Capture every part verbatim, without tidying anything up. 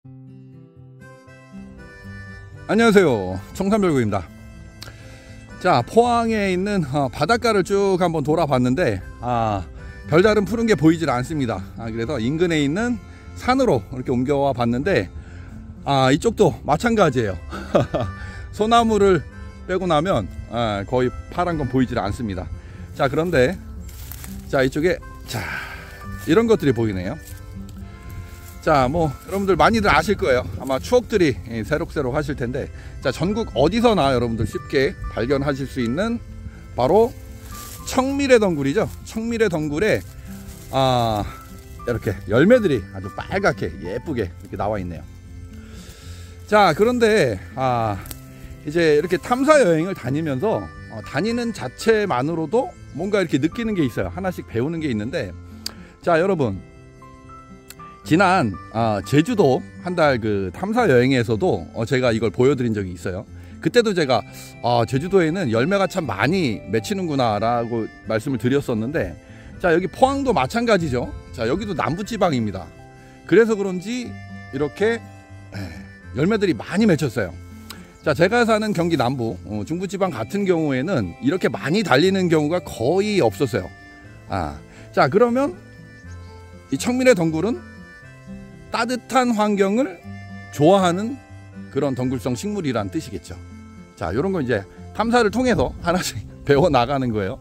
안녕하세요, 청산별구입니다. 자, 포항에 있는 어, 바닷가를 쭉 한번 돌아봤는데 아, 별다른 푸른 게 보이질 않습니다. 아, 그래서 인근에 있는 산으로 이렇게 옮겨와 봤는데 아, 이쪽도 마찬가지예요. 소나무를 빼고 나면 아, 거의 파란 건 보이질 않습니다. 자, 그런데 자, 이쪽에 자, 이런 것들이 보이네요. 자, 뭐 여러분들 많이들 아실 거예요. 아마 추억들이 새록새록 하실 텐데, 자, 전국 어디서나 여러분들 쉽게 발견하실 수 있는 바로 청미래 덩굴이죠. 청미래 덩굴에 아, 이렇게 열매들이 아주 빨갛게 예쁘게 이렇게 나와 있네요. 자, 그런데 아, 이제 이렇게 탐사 여행을 다니면서 어, 다니는 자체만으로도 뭔가 이렇게 느끼는 게 있어요. 하나씩 배우는 게 있는데, 자, 여러분, 지난 아, 제주도 한 달 그 탐사 여행에서도 어, 제가 이걸 보여드린 적이 있어요. 그때도 제가 아, 제주도에는 열매가 참 많이 맺히는구나 라고 말씀을 드렸었는데, 자, 여기 포항도 마찬가지죠. 자, 여기도 남부지방입니다. 그래서 그런지 이렇게 열매들이 많이 맺혔어요. 자, 제가 사는 경기 남부 어, 중부지방 같은 경우에는 이렇게 많이 달리는 경우가 거의 없었어요. 아, 자, 그러면 이 청미래 덩굴은 따뜻한 환경을 좋아하는 그런 덩굴성 식물이란 뜻이겠죠. 자, 이런 거 이제 탐사를 통해서 하나씩 배워 나가는 거예요.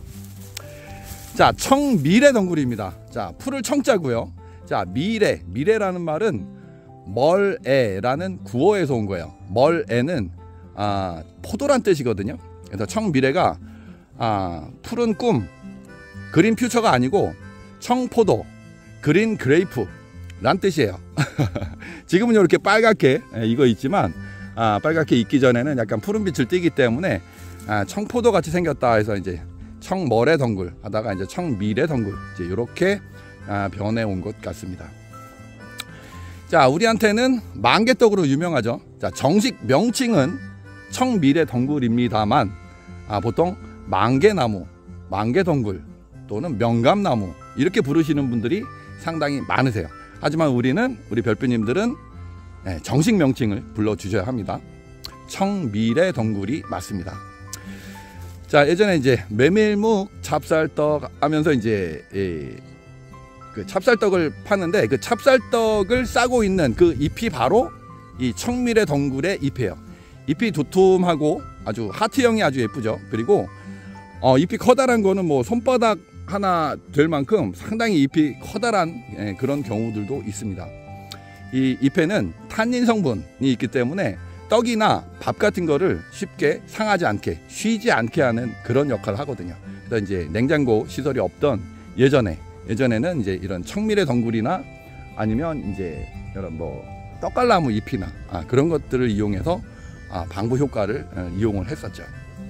자, 청미래 덩굴입니다. 자, 풀을 청자고요. 자, 미래, 미래라는 말은 멀애라는 구어에서 온 거예요. 멀애는 아, 포도란 뜻이거든요. 그래서 청미래가 아, 푸른 꿈, 그린 퓨처가 아니고 청포도, 그린 그레이프 란 뜻이에요. 지금은 이렇게 빨갛게 익어 있지만 아, 빨갛게 익기 전에는 약간 푸른빛을 띠기 때문에 아, 청포도 같이 생겼다 해서 이제 청머래 덩굴 하다가 이제 청미래 덩굴 이제 이렇게 아, 변해 온 것 같습니다. 자, 우리한테는 만개떡으로 유명하죠. 자, 정식 명칭은 청미래 덩굴입니다만 아, 보통 만개나무, 만개덩굴 또는 명감나무 이렇게 부르시는 분들이 상당히 많으세요. 하지만 우리는, 우리 별표님들은 정식 명칭을 불러주셔야 합니다. 청미래 덩굴이 맞습니다. 자, 예전에 이제 메밀묵, 찹쌀떡 하면서 이제 그 찹쌀떡을 파는데 그 찹쌀떡을 싸고 있는 그 잎이 바로 이 청미래 덩굴의 잎이에요. 잎이 두툼하고 아주 하트형이 아주 예쁘죠. 그리고 어, 잎이 커다란 거는 뭐 손바닥 하나 될 만큼 상당히 잎이 커다란 예, 그런 경우들도 있습니다. 이 잎에는 탄닌 성분이 있기 때문에 떡이나 밥 같은 거를 쉽게 상하지 않게, 쉬지 않게 하는 그런 역할을 하거든요. 그래서 이제 냉장고 시설이 없던 예전에 예전에는 이제 이런 청미래 덩굴이나 아니면 이제 이런 뭐 떡갈나무 잎이나 아, 그런 것들을 이용해서 아, 방부 효과를 어, 이용을 했었죠.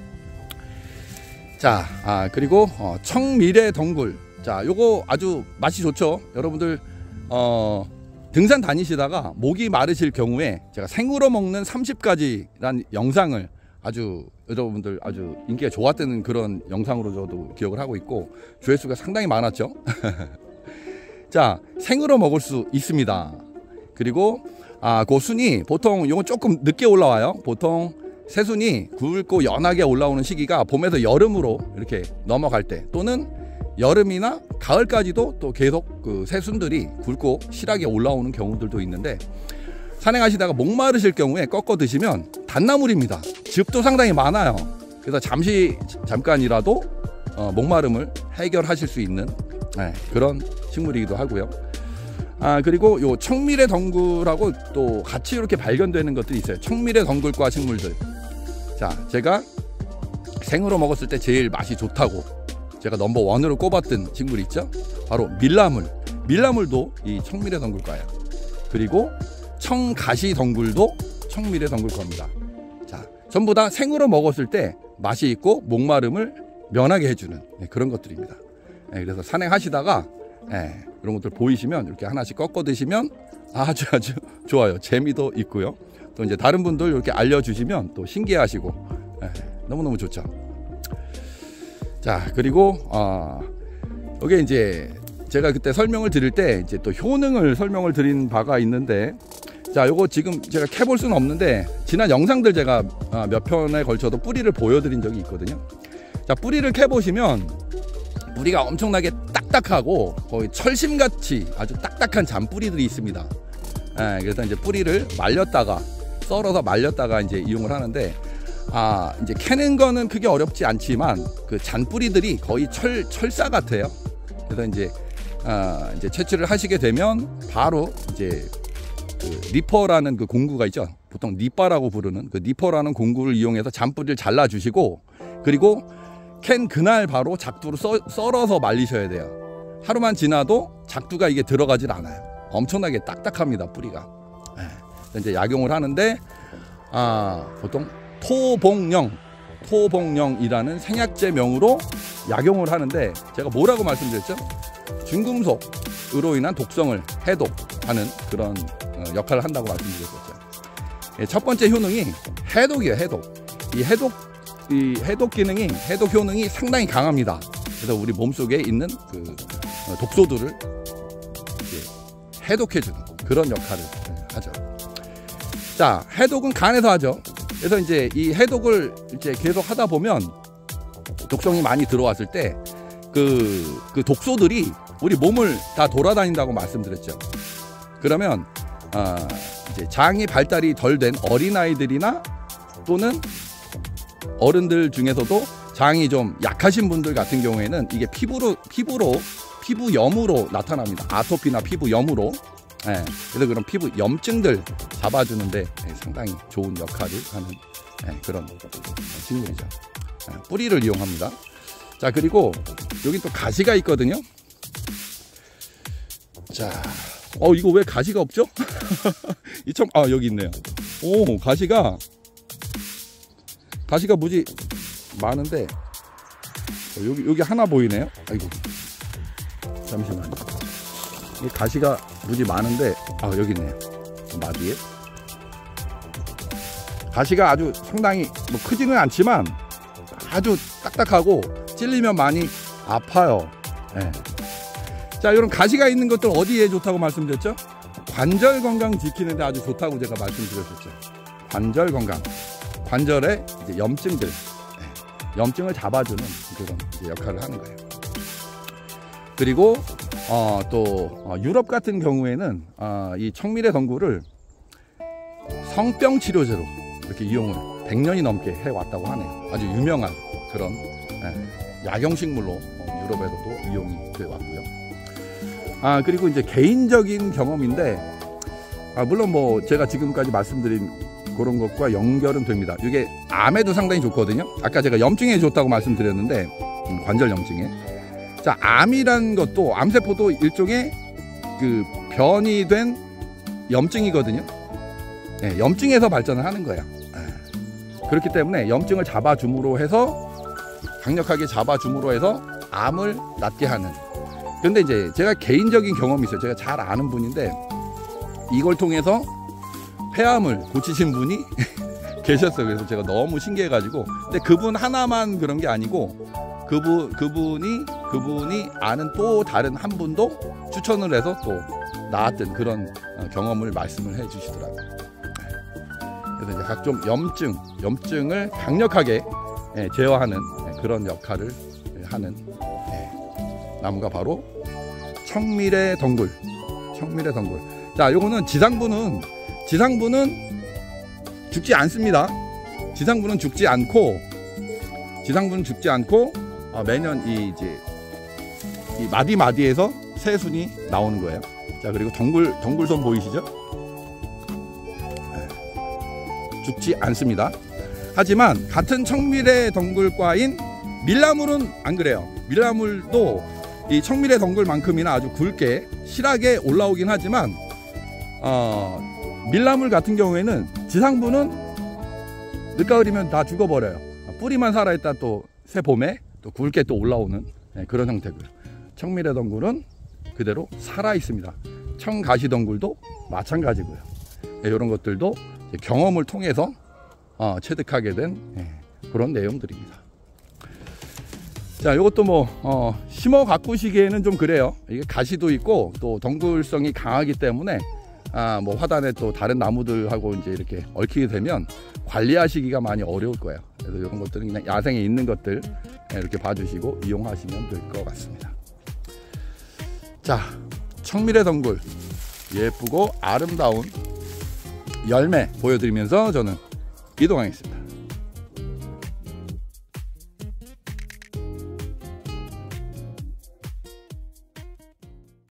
자, 아, 그리고 어, 청미래 덩굴. 자, 요거 아주 맛이 좋죠. 여러분들 어, 등산 다니시다가 목이 마르실 경우에 제가 생으로 먹는 삼십 가지란 영상을 아주 여러분들 아주 인기가 좋았다는 그런 영상으로 저도 기억을 하고 있고 조회수가 상당히 많았죠. 자, 생으로 먹을 수 있습니다. 그리고 아, 그 순이 보통 요건 조금 늦게 올라와요. 보통 새순이 굵고 연하게 올라오는 시기가 봄에서 여름으로 이렇게 넘어갈 때, 또는 여름이나 가을까지도 또 계속 그 새순들이 굵고 실하게 올라오는 경우들도 있는데, 산행하시다가 목마르실 경우에 꺾어 드시면 단나물입니다. 즙도 상당히 많아요. 그래서 잠시 잠깐이라도 어, 목마름을 해결하실 수 있는 네, 그런 식물이기도 하고요. 아, 그리고 요 청미래 덩굴하고 또 같이 이렇게 발견되는 것들이 있어요. 청미래 덩굴과 식물들. 자, 제가 생으로 먹었을 때 제일 맛이 좋다고 제가 넘버원으로 꼽았던 식물이 있죠. 바로 밀나물. 밀나물도 이 청미래 덩굴과예요. 그리고 청가시 덩굴도 청미래 덩굴과입니다. 자, 전부 다 생으로 먹었을 때 맛이 있고 목마름을 면하게 해주는 네, 그런 것들입니다. 네, 그래서 산행하시다가 네, 이런 것들 보이시면 이렇게 하나씩 꺾어 드시면 아주 아주 좋아요. 재미도 있고요. 또 이제 다른 분들 이렇게 알려주시면 또 신기해하시고 네, 너무너무 좋죠. 자, 그리고 어, 여기 이제 제가 그때 설명을 드릴 때 이제 또 효능을 설명을 드린 바가 있는데, 자, 요거 지금 제가 캐볼 수는 없는데 지난 영상들 제가 몇 편에 걸쳐도 뿌리를 보여드린 적이 있거든요. 자, 뿌리를 캐보시면 뿌리가 엄청나게 딱딱하고 거의 철심같이 아주 딱딱한 잔뿌리들이 있습니다. 예, 그래서 이제 뿌리를 말렸다가 썰어서 말렸다가 이제 이용을 하는데, 아, 이제 캐는 거는 크게 어렵지 않지만 그 잔뿌리들이 거의 철 철사 같아요. 그래서 이제 아, 이제 채취를 하시게 되면 바로 이제 그 리퍼라는 그 공구가 있죠. 보통 니빠라고 부르는 그 니퍼라는 공구를 이용해서 잔뿌리를 잘라 주시고, 그리고 캔 그날 바로 작두로 썰, 썰어서 말리셔야 돼요. 하루만 지나도 작두가 이게 들어가질 않아요. 엄청나게 딱딱합니다, 뿌리가. 네. 이제 약용을 하는데, 아, 보통 토봉령, 토봉령이라는 생약제명으로 약용을 하는데, 제가 뭐라고 말씀드렸죠? 중금속으로 인한 독성을 해독하는 그런 역할을 한다고 말씀드렸었죠. 첫 번째 효능이 해독이에요, 해독. 이 해독, 이 해독 기능이, 해독 효능이 상당히 강합니다. 그래서 우리 몸속에 있는 그 독소들을 해독해주는 그런 역할을 하죠. 자, 해독은 간에서 하죠. 그래서 이제 이 해독을 이제 계속 하다 보면 독성이 많이 들어왔을 때 그, 그 독소들이 우리 몸을 다 돌아다닌다고 말씀드렸죠. 그러면 아, 이제 장이 발달이 덜 된 어린아이들이나 또는 어른들 중에서도 장이 좀 약하신 분들 같은 경우에는 이게 피부로 피부로 피부염으로 나타납니다. 아토피나 피부염으로. 예, 그래서 그런 피부 염증들 잡아주는데 상당히 좋은 역할을 하는 예, 그런 식물이죠. 예, 뿌리를 이용합니다. 자, 그리고 여기 또 가시가 있거든요. 자, 어 이거 왜 가시가 없죠? 이 참, 아 여기 있네요. 오, 가시가 가시가 무지 많은데 어, 여기 여기 하나 보이네요. 아이고, 잠시만요. 이 가시가 무지 많은데, 아 여기 있네요. 마디에 가시가 아주 상당히 뭐 크지는 않지만 아주 딱딱하고 찔리면 많이 아파요. 네. 자, 이런 가시가 있는 것들 어디에 좋다고 말씀드렸죠? 관절 건강 지키는데 아주 좋다고 제가 말씀드렸었죠. 관절 건강, 관절의 이제 염증들, 네. 염증을 잡아주는 그런 이제 역할을 하는 거예요. 그리고 어, 또 어, 유럽 같은 경우에는 어, 이 청미래 덩굴을 성병 치료제로 이렇게 이용을 백 년이 넘게 해왔다고 하네요. 아주 유명한 그런 예, 약용식물로 어, 유럽에서도 이용이 돼 왔고요. 아, 그리고 이제 개인적인 경험인데, 아, 물론 뭐 제가 지금까지 말씀드린 그런 것과 연결은 됩니다. 이게 암에도 상당히 좋거든요. 아까 제가 염증에 좋다고 말씀드렸는데, 음, 관절 염증에. 자, 암이란 것도, 암세포도 일종의 그 변이 된 염증이거든요. 예, 염증에서 발전을 하는 거예요. 예. 그렇기 때문에 염증을 잡아줌으로 해서, 강력하게 잡아줌으로 해서 암을 낫게 하는. 근데 이제 제가 개인적인 경험이 있어요. 제가 잘 아는 분인데, 이걸 통해서 폐암을 고치신 분이 계셨어요. 그래서 제가 너무 신기해가지고. 근데 그분 하나만 그런 게 아니고, 그분, 그분이, 그분이 아는 또 다른 한 분도 추천을 해서 또 나았던 그런 경험을 말씀을 해 주시더라고요. 그래서 이제 각종 염증, 염증을 강력하게 제어하는 그런 역할을 하는 나무가 바로 청미래 덩굴. 청미래 덩굴. 자, 요거는 지상부는, 지상부는 죽지 않습니다. 지상부는 죽지 않고, 지상부는 죽지 않고, 어, 매년 이 이제 이 마디 마디에서 새순이 나오는 거예요. 자, 그리고 덩굴 덩굴선 보이시죠? 네. 죽지 않습니다. 하지만 같은 청미래 덩굴과인 밀나물은 안 그래요. 밀나물도 이 청미래 덩굴만큼이나 아주 굵게 실하게 올라오긴 하지만, 어, 밀나물 같은 경우에는 지상부는 늦가을이면 다 죽어버려요. 뿌리만 살아있다 또 새 봄에 또 굵게 또 올라오는 네, 그런 형태고요. 청미래 덩굴은 그대로 살아 있습니다. 청가시 덩굴도 마찬가지고요. 네, 이런 것들도 경험을 통해서 어, 체득하게 된 네, 그런 내용들입니다. 자, 이것도 뭐 어, 심어 가꾸시기에는 좀 그래요. 이게 가시도 있고 또 덩굴성이 강하기 때문에 아, 뭐 화단에 또 다른 나무들하고 이제 이렇게 얽히게 되면 관리하시기가 많이 어려울 거예요. 그래서 이런 것들은 그냥 야생에 있는 것들 이렇게 봐주시고 이용하시면 될 것 같습니다. 자, 청밀의 덩굴 예쁘고 아름다운 열매 보여드리면서 저는 이동하겠습니다.